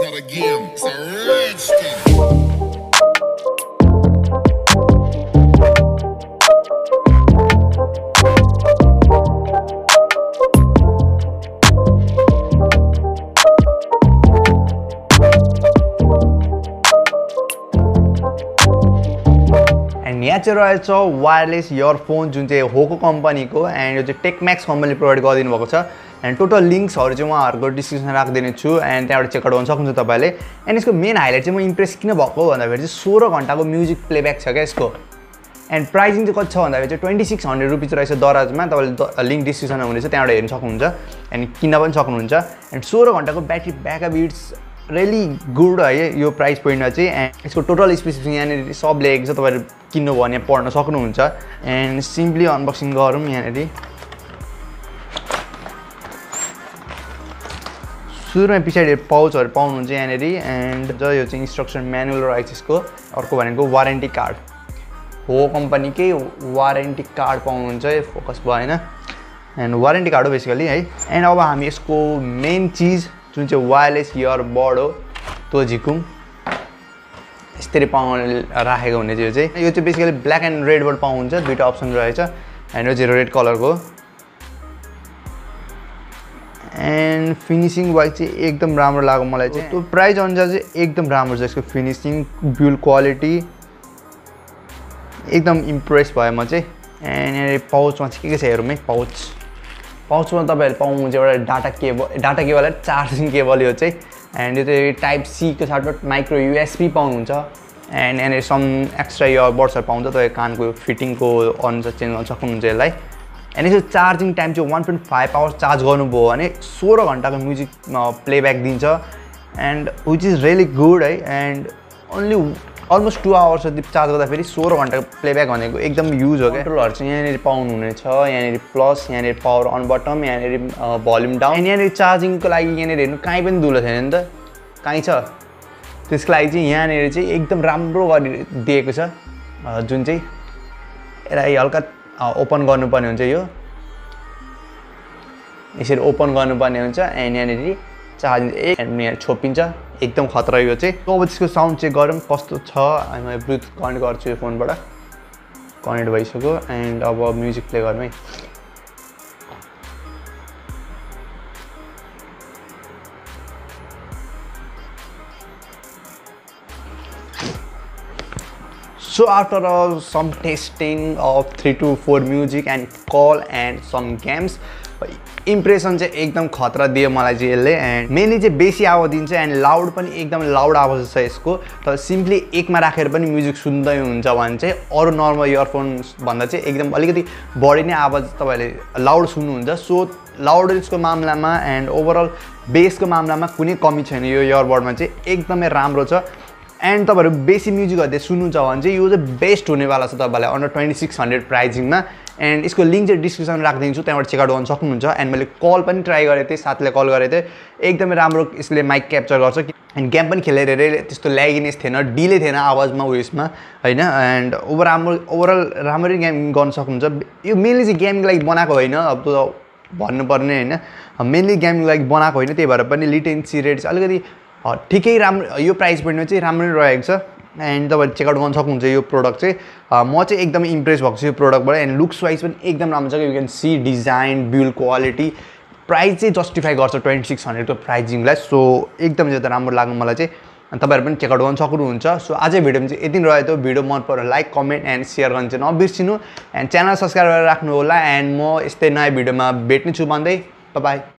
start again. It's a rich thing. And यहाँ चाहिँ रहेछ वायरलेस इयरफोन जुन चाहिँ होको कम्पनीको एन्ड यो चाहिँ टेकम्याक्स कम्पनीले प्रोभाइड गरिदिनु भएको छ एन्ड टोटल लिङ्क्सहरू चाहिँ उहाँहरूको डिस्क्रिप्सनमा राखिदिने छु एन्ड त्यहाँबाट चेकआउट गर्न सक्नुहुन्छ तपाईँले एन्ड यसको मेन हाइलाइट चाहिँ म इम्प्रेस किन भएको भन्दाखेरि चाहिँ 16 घन्टाको म्युजिक प्लेब्याक छ क्या यसको एन्ड प्राइजिङ चाहिँ कति छ भन्दाखेरि चाहिँ 2600 रुपिज रहेछ दराजमा तपाईँले लिङ्क डिस्क्रिप्सनमा हुनेछ त्यहाँबाट हेर्न सक्नुहुन्छ एन्ड किन्न पनि सक्नुहुन्छ एन्ड 16 घन्टाको battery backup it's really good है यो प्राइस पोइन्टमा चाहिँ एन्ड यसको टोटल स्पेसिफिकेसन यहाँनिर सब लेखेको छ तपाईँहरू किन्नुभयो भने पढ्न सक्नुहुन्छ एन्ड सिम्पली अनबक्सिङ गरौँ यहाँनिर सुरुमा पछाडि पाउचहरू पाउनुहुन्छ यहाँनिर एन्ड यो चाहिँ इन्स्ट्रक्सन म्यानुअल रहेछ यसको अर्को भनेको वारेन्टी कार्ड हो कम्पनीकै वारेन्टी कार्ड पाउनुहुन्छ फोकस भएन एन्ड वारेन्टी कार्ड हो बेसिकली है एन्ड अब हामी यसको मेन चिज जुन चाहिँ वायरलेस इयरबड हो त्यो झिकौँ यस्तरी राखेको हुने चाहिँ यो चाहिँ बेसिकली ब्ल्याक एन्ड रेडबाट पाउनुहुन्छ दुईवटा अप्सन रहेछ एन्ड यो चाहिँ रेड कलरको एन्ड फिनिसिङ वाइज चाहिँ एकदम राम्रो लाग्यो मलाई चाहिँ त्यो प्राइस अनुसार चाहिँ एकदम राम्रो छ यसको फिनिसिङ बिल्ड क्वालिटी एकदम इम्प्रेस भयो म चाहिँ एन्ड यहाँ पाउचमा चाहिँ के छ हेरौँ है पाउचमा तपाईँहरूले पाउनुहुन्छ एउटा डाटा केबल चार्जिङ केबल यो चाहिँ एन्ड यो चाहिँ टाइप सीको साथमा माइक्रो युएसबी पाउनुहुन्छ एन्ड यहाँनिर सम एक्स्ट्रा इयरबड्सहरू पाउँछ तपाईँ कानको फिटिङको अनुसार चेन्ज गर्न सक्नुहुन्छ यसलाई एन्ड यसको चार्जिङ टाइम चाहिँ 1.5 आवर्स चार्ज गर्नुभयो भने 16 घन्टाको म्युजिक प्लेब्याक दिन्छ and which is really good है एन्ड ओन्ली अलमोस्ट 2 आवर्स जति चार्ज गर्दाखेरि 16 घन्टाको प्लेब्याक भनेको एकदम युज हो क्या कन्ट्रोलहरू चाहिँ यहाँनिर पाउनुहुनेछ यहाँनिर प्लस यहाँनिर पावर अन बटम यहाँनिर भोल्युम डाउन एन्ड यहाँनिर चार्जिङको लागि यहाँनिर हेर्नु कहीँ पनि धुलो छैन नि त कहीँ छ त्यसको लागि चाहिँ यहाँनिर चाहिँ एकदम राम्रो गरिदिएको छ जुन चाहिँ यसलाई हल्का ओपन गर्नुपर्ने हुन्छ यो यसरी ओपन गर्नुपर्ने हुन्छ एन्ड यहाँनिर चार्जिङ एन्ड यहाँ छोपिन्छ एकदम खतरा यो चाहिँ अब त्यसको साउन्ड चेक गरौँ कस्तो छ मैले ब्लुटुथ कनेक्ट गर्छु यो फोनबाट कनेक्ट भइसक्यो एन्ड अब म्युजिक प्ले गरौँ है So after some testing of 3 to 4 music and call and some games impression चाहिँ एकदम खतरा दियो मलाई चाहिँ यसले एन्ड मेनली चाहिँ बेसी आवाज दिन्छ एन्ड लाउड पनि एकदम लाउड आवाज छ यसको तर सिम्पली एकमा राखेर पनि म्युजिक सुन्दै हुन्छ भने चाहिँ अरू नर्मल इयरफोन्स भन्दा चाहिँ एकदम अलिकति बढी नै आवाज तपाईँहरूले लाउड सुन्नुहुन्छ सो लाउडनेसको मामलामा एन्ड ओभरअल बेसको मामलामा कुनै कमी छैन यो इयरबडमा चाहिँ एकदमै राम्रो छ एन्ड तपाईँहरू बेसी म्युजिकहरू सुन्नुहुन्छ भने चाहिँ यो चाहिँ बेस्ट हुनेवाला छ तपाईँलाई अन्डर 2600 प्राइजिङमा एन्ड यसको लिङ्क चाहिँ डिस्क्रिप्सनमा राखिदिन्छु त्यहाँबाट चेकआउट गर्न सक्नुहुन्छ एन्ड मैले कल पनि ट्राई गरेको थिएँ साथीले कल गरेको थिएँ एकदमै राम्रो यसले माइक क्याप्चर गर्छ एन्ड गेम पनि खेलेर त्यस्तो ल्यागिनेस थिएन डिले थिएन आवाजमा उयसमा होइन एन्ड ओभरअल राम्ररी गेम गर्न सक्नुहुन्छ यो मेनली चाहिँ गेमको लागि बनाएको होइन अब त भन्नुपर्ने होइन मेनली गेमको लागि बनाएको होइन त्यही भएर पनि लिटेन्सी रेट चाहिँ अलिकति ठिकै राम्रो यो प्राइस पोइन्टमा चाहिँ राम्रै रहेको छ एन्ड तपाईँले चेकआउट गर्न सक्नुहुन्छ यो प्रोडक्ट चाहिँ म चाहिँ एकदमै इम्प्रेस भएको छु यो प्रोडक्टबाट एन्ड लुक्स वाइज पनि एकदम राम्रो छ you can see design build quality price चाहिँ जस्टिफाई गर्छ 2600 को प्राइजिङलाई सो एकदम ज्यादा राम्रो लाग्यो मलाई चाहिँ अनि तपाईँहरू पनि चेकआउट गर्न सक्नुहुन्छ सो आजै भिडियोमा चाहिँ यति रह्यो त्यो भिडियो मन पर्यो लाइक कमेन्ट एन्ड सेयर गर्न चाहिँ नबिर्सिनु एन्ड च्यानल सब्सक्राइब गरेर राख्नु होला एन्ड म यस्तै नयाँ भिडियोमा भेट्ने छु भन्दै बाइ